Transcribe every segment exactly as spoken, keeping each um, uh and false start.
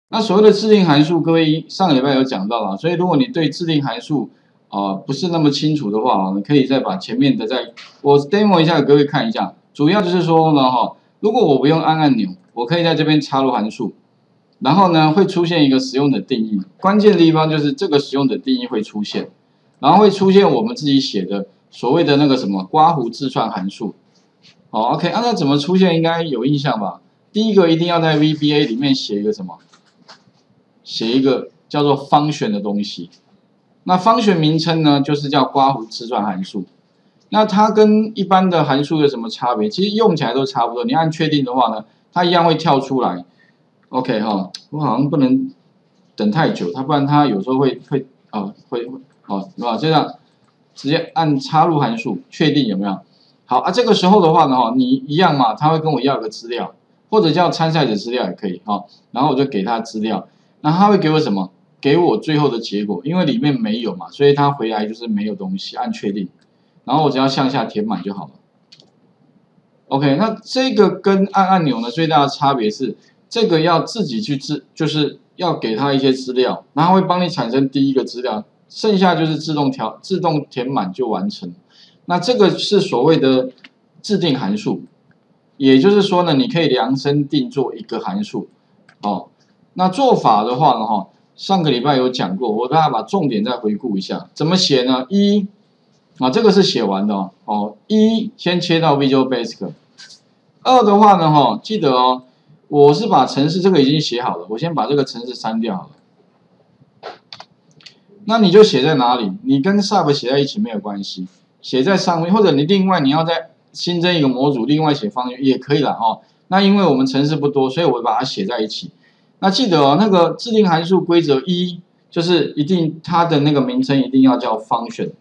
那所谓的制定函数，各位上个礼拜有讲到了，所以如果你对制定函数啊、呃、不是那么清楚的话，你可以再把前面的再我 demo 一下，给各位看一下。主要就是说呢，哈，如果我不用按按钮，我可以在这边插入函数，然后呢会出现一个使用者定义，关键的地方就是这个使用者定义会出现，然后会出现我们自己写的所谓的那个什么刮胡字串函数。好 ，OK， 啊，那怎么出现应该有印象吧？第一个一定要在 V B A 里面写一个什么？写一个叫做 function 的东西。那 function 名称呢，就是叫刮胡字串函数。那它跟一般的函数有什么差别？其实用起来都差不多。你按确定的话呢，它一样会跳出来。OK 哈，我好像不能等太久，它不然它有时候会会啊会会哦，是吧？这样直接按插入函数，确定有没有？好啊，这个时候的话呢，哈，你一样嘛，他会跟我要一个资料，或者叫参赛者资料也可以哈。然后我就给他资料，那他会给我什么？给我最后的结果，因为里面没有嘛，所以他回来就是没有东西，按确定，然后我只要向下填满就好了。OK， 那这个跟按按钮呢最大的差别是，这个要自己去自，就是要给他一些资料，然后会帮你产生第一个资料，剩下就是自动调、自动填满就完成。那这个是所谓的制定函数，也就是说呢，你可以量身定做一个函数。哦，那做法的话呢，哈。上个礼拜有讲过，我大家把重点再回顾一下，怎么写呢？一啊，这个是写完的哦。哦，一先切到 Visual Basic。二的话呢，哈，记得哦，我是把程式这个已经写好了，我先把这个程式删掉好了。那你就写在哪里？你跟 Sub 写在一起没有关系，写在上面，或者你另外你要再新增一个模组，另外写方也可以啦哦。那因为我们程式不多，所以我把它写在一起。那记得哦，那个制定函数规则一就是一定它的那个名称一定要叫 function，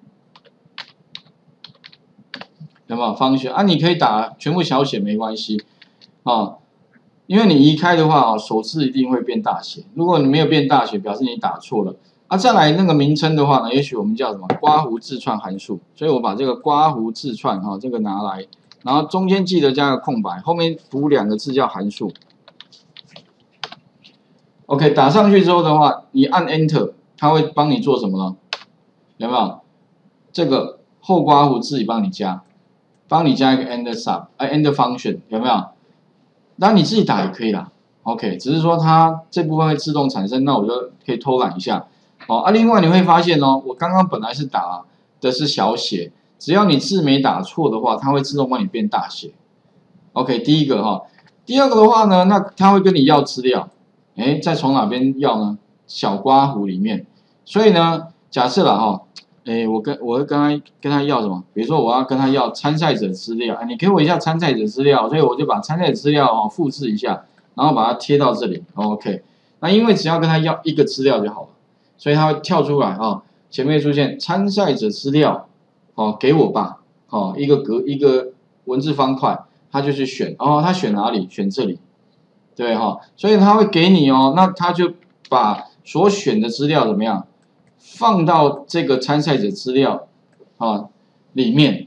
有没有 function 啊？你可以打全部小写没关系啊，因为你移开的话啊，首字一定会变大写。如果你没有变大写，表示你打错了啊。再来那个名称的话呢，也许我们叫什么刮胡字串函数，所以我把这个刮胡字串哈、啊、这个拿来，然后中间记得加个空白，后面补两个字叫函数。OK， 打上去之后的话，你按 Enter， 它会帮你做什么呢？有没有？这个后刮胡自己帮你加，帮你加一个 End Sub， 哎 End Function 有没有？那你自己打也可以啦。OK， 只是说它这部分会自动产生，那我就可以偷懒一下。哦啊，另外你会发现哦，我刚刚本来是打的是小写，只要你字没打错的话，它会自动帮你变大写。OK， 第一个哈、哦，第二个的话呢，那它会跟你要资料。哎，再从哪边要呢？小刮胡里面，所以呢，假设了哈，哎，我跟我会跟他跟他要什么？比如说我要跟他要参赛者资料，哎，你给我一下参赛者资料，所以我就把参赛者资料哦复制一下，然后把它贴到这里 ，OK。那因为只要跟他要一个资料就好了，所以他会跳出来啊，前面出现参赛者资料，哦，给我吧，哦，一个格一个文字方块，他就去选，哦，他选哪里？选这里。对哈，所以他会给你哦，那他就把所选的资料怎么样放到这个参赛者资料啊里面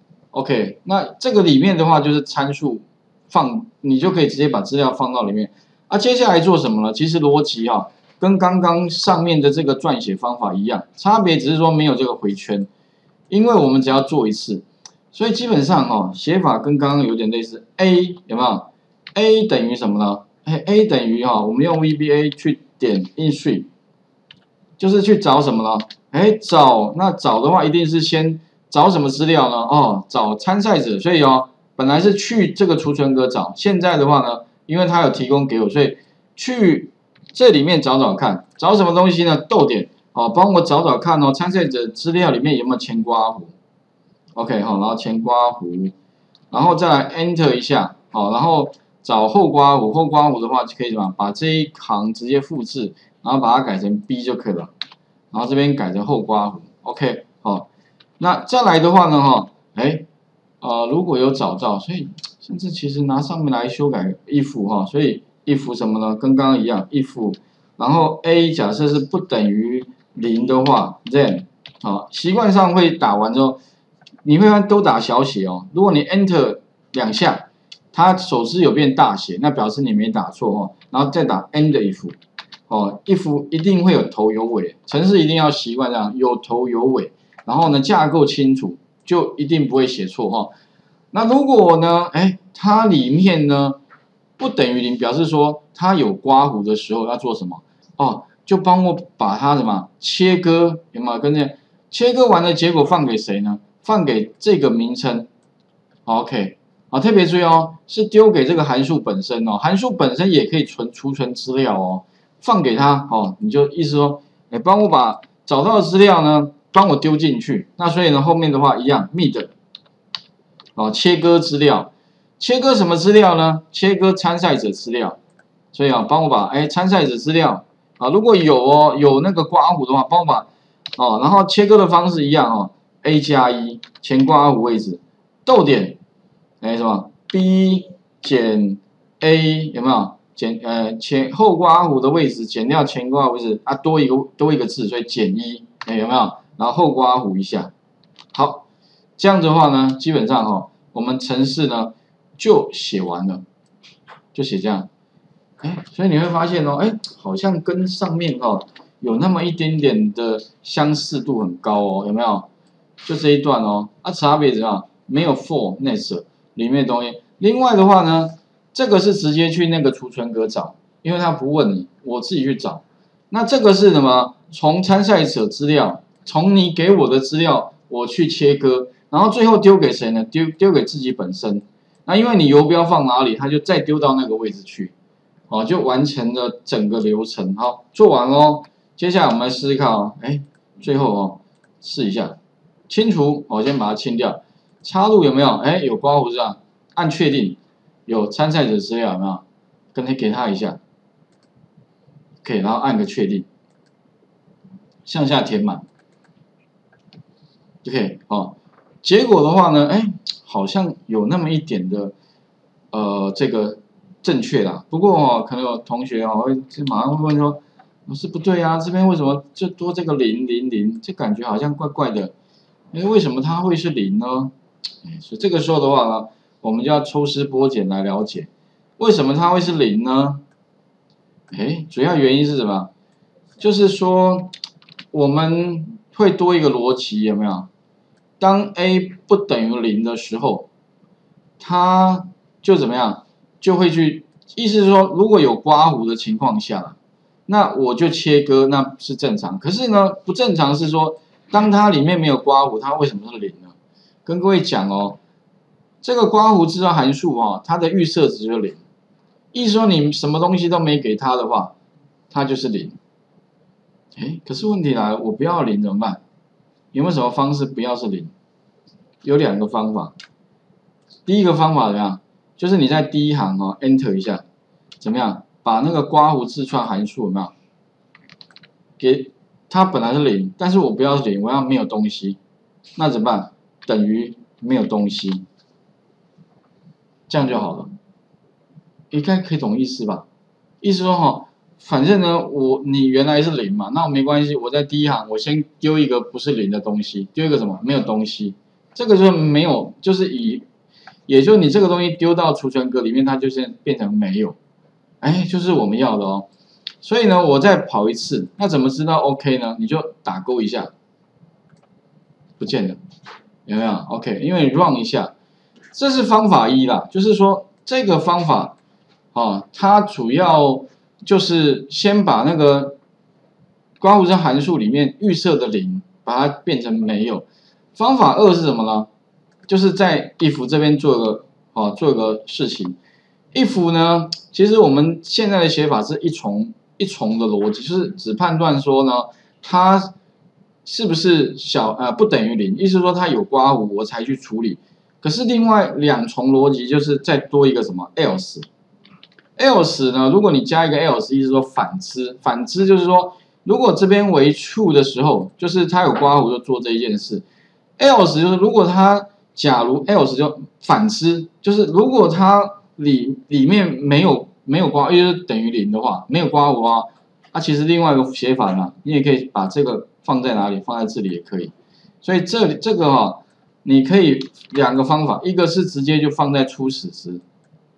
，OK， 那这个里面的话就是参数放，你就可以直接把资料放到里面。啊，接下来做什么呢？其实逻辑哈跟刚刚上面的这个撰写方法一样，差别只是说没有这个回圈，因为我们只要做一次，所以基本上哈写法跟刚刚有点类似。A 有没有？ A 等于什么呢？哎 ，A 等于哈，我们用 V B A 去点 instream， 就是去找什么呢？哎，找那找的话，一定是先找什么资料呢？哦，找参赛者。所以哦，本来是去这个储存格找，现在的话呢，因为它有提供给我，所以去这里面找找看，找什么东西呢？逗点哦，帮我找找看哦，参赛者资料里面有没有前刮胡 ？OK 好，然后前刮胡，然后再来 Enter 一下，好，然后。找后刮胡，后刮胡的话就可以什么？把这一行直接复制，然后把它改成 B 就可以了。然后这边改成后刮胡 ，OK， 好。那再来的话呢，哈，哎，呃，如果有找到，所以甚至其实拿上面来修改 if 哈，所以 if 什么呢？跟刚刚一样 if， 然后 A 假设是不等于零的话 ，then 好，习惯上会打完之后，你会看都打小写哦。如果你 Enter 两下。 它首字有变大写，那表示你没打错哦。然后再打 end if， 哦 if 一定会有头有尾，程式一定要习惯这样有头有尾。然后呢，架构清楚，就一定不会写错哦。那如果呢，哎，它里面呢不等于零，表示说它有刮弧的时候要做什么？哦，就帮我把它什么切割，有没有跟着？切割完的结果放给谁呢？放给这个名称。OK， 啊，特别注意哦，是丢给这个函数本身哦，函数本身也可以存储存资料哦，放给他哦，你就意思说，哎，帮我把找到的资料呢，帮我丢进去。那所以呢，后面的话一样 ，mid， 哦，切割资料，切割什么资料呢？切割参赛者资料。所以啊，帮我把哎参赛者资料啊，如果有哦有那个刮弧的话，帮我把哦，然后切割的方式一样哦 ，a 加一前刮弧位置，逗点，哎什么 b 减 a 有没有减呃前后刮弧的位置减掉前刮弧位置啊，多一个多一个字，所以减一，哎有没有？然后后刮弧一下，好，这样子的话呢，基本上哈、哦，我们程式呢就写完了，就写这样。哎，所以你会发现哦，哎，好像跟上面哦有那么一点点的相似度很高哦，有没有？就这一段哦，啊，差别怎样？没有 for next 里面的东西。另外的话呢，这个是直接去那个储存格找，因为他不问你，我自己去找。那这个是什么？从参赛者资料，从你给我的资料，我去切割，然后最后丢给谁呢？丢丢给自己本身。那因为你游标放哪里，它就再丢到那个位置去。哦，就完成了整个流程，好，做完喽。接下来我们来试试看哦，哎，最后哦，试一下，清除，我先把它清掉，插入有没有？哎，有刮弧是吧？按确定，有参赛者资料有没有？跟他给他一下，可以，然后按个确定，向下填满 ，OK， 哦，结果的话呢，哎，好像有那么一点的，呃，这个。正确啦，不过哦，可能有同学哦会马上会问说，老师不对啊，这边为什么就多这个零零零？这感觉好像怪怪的，哎，为什么它会是零呢？哎，所以这个时候的话呢，我们就要抽丝剥茧来了解，为什么它会是零呢？哎，主要原因是什么？就是说我们会多一个逻辑，有没有？当 a 不等于零的时候，它就怎么样？就会去，意思是说，如果有刮弧的情况下，那我就切割，那是正常。可是呢，不正常是说，当它里面没有刮弧，它为什么是零呢？跟各位讲哦，这个刮弧制造函数哦，它的预设值就是零。意思说你什么东西都没给它的话，它就是零。哎，可是问题来了，我不要零怎么办？有没有什么方式不要是零？有两个方法。第一个方法怎么样？就是你在第一行哦 ，enter 一下，怎么样？把那个刮弧字串函数有没有？给它本来是零，但是我不要零，我要没有东西，那怎么办？等于没有东西，这样就好了。应该可以懂意思吧？意思说哈，反正呢，我你原来是零嘛，那我没关系，我在第一行我先丢一个不是零的东西，丢一个什么？没有东西，这个就没有，就是以。也就是你这个东西丢到储存格里面，它就是变成没有，哎，就是我们要的哦。所以呢，我再跑一次，那怎么知道 OK 呢？你就打勾一下，不见了，有没有 ？OK， 因为你 run 一下，这是方法一啦，就是说这个方法，哦，它主要就是先把那个刮弧式函数里面预设的零，把它变成没有。方法二是什么呢？就是在 if 这边做个哦，做个事情。if 呢，其实我们现在的写法是一重一重的逻辑，就是只判断说呢，它是不是小呃不等于零，意思说它有刮弧我才去处理。可是另外两重逻辑就是再多一个什么 else。else 呢，如果你加一个 else， 意思说反之，反之就是说，如果这边为 true 的时候，就是它有刮弧就做这一件事。else 就是如果它假如 else 就反之，就是如果它里里面没有没有刮，就是等于零的话，没有刮弧啊，啊其实另外一个写法呢，你也可以把这个放在哪里，放在这里也可以。所以这里这个哈、哦，你可以两个方法，一个是直接就放在初始值，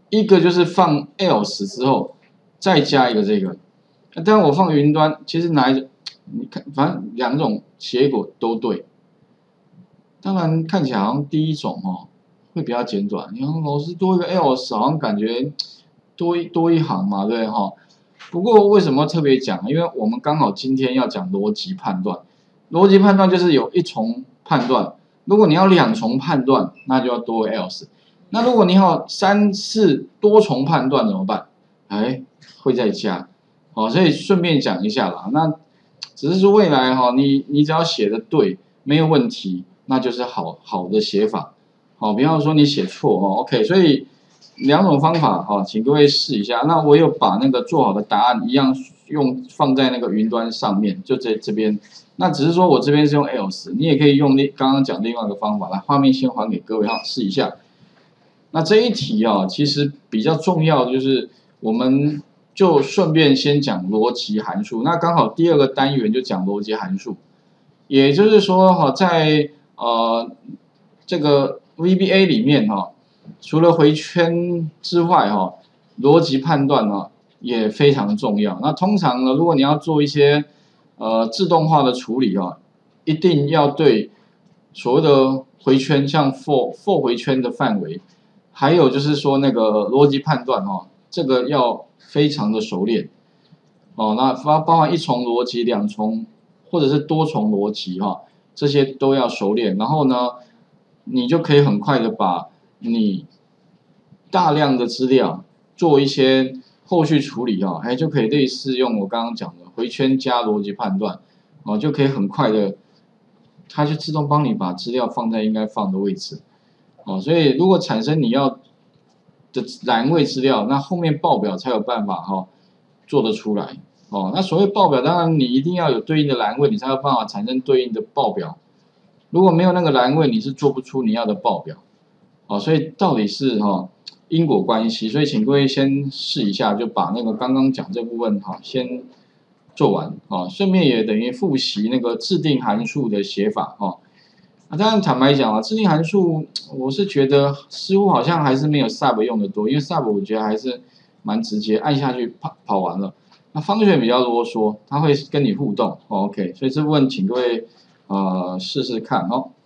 一个就是放 else 之后再加一个这个，当然我放云端，其实哪一种你看，反正两种结果都对。当然看起来好像第一种哦会比较简短，你看老师多一个 else 好像感觉多一多一行嘛，对不对哈？不过为什么特别讲？因为我们刚好今天要讲逻辑判断，逻辑判断就是有一重判断，如果你要两重判断，那就要多个 else。那如果你要三次多重判断怎么办？哎，会再加，哦，所以顺便讲一下啦。那只是说未来哈，你你只要写的对，没有问题，那就是好好的写法。好，不要说你写错哦。OK， 所以两种方法哈，请各位试一下。那我有把那个做好的答案一样用放在那个云端上面，就在这边。那只是说我这边是用 else， 你也可以用那刚刚讲另外一个方法来。画面先还给各位哈，试一下。那这一题啊，其实比较重要的就是，我们就顺便先讲逻辑函数。那刚好第二个单元就讲逻辑函数，也就是说哈，在呃这个 V B A 里面哈，除了回圈之外哈，逻辑判断呢也非常重要。那通常呢，如果你要做一些呃自动化的处理啊，一定要对所谓的回圈，像 for for 回圈的范围。还有就是说那个逻辑判断哦，这个要非常的熟练哦。那包包含一重逻辑、两重或者是多重逻辑哈，这些都要熟练。然后呢，你就可以很快的把你大量的资料做一些后续处理哈，还就可以类似用我刚刚讲的回圈加逻辑判断哦，就可以很快的，它就自动帮你把资料放在应该放的位置。哦，所以如果产生你要的栏位资料，那后面报表才有办法哈、哦、做得出来。哦，那所谓报表，当然你一定要有对应的栏位，你才有办法产生对应的报表。如果没有那个栏位，你是做不出你要的报表。哦，所以到底是哈、哦、因果关系，所以请各位先试一下，就把那个刚刚讲这部分哈、哦、先做完啊、哦，顺便也等于复习那个制定函数的写法哈。哦啊，当然坦白讲啊，制定函数，我是觉得似乎好像还是没有 sub 用的多，因为 sub 我觉得还是蛮直接，按下去跑跑完了。那function比较啰嗦，它会跟你互动、哦、，OK， 所以这部分请各位呃试试看哦。